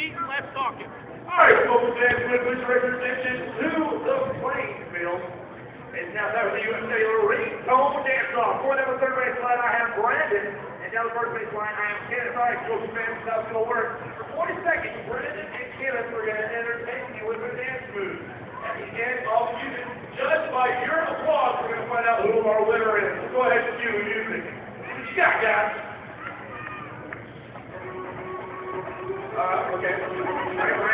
eating, less talking. All right, folks, and with this representation to the playing field. And now that was the USA ringtone dance-off. For them, the third base line, I have Brandon. And down the first base line, I have Kenneth. All right, folks, fans, that's going to work. For 40 seconds, Brandon and Kenneth are going to entertain you with their dance moves. At the end, all of you can judge by your applause. We're going to find out who our winner is. So go ahead and cue the music. What you got, guys? Okay.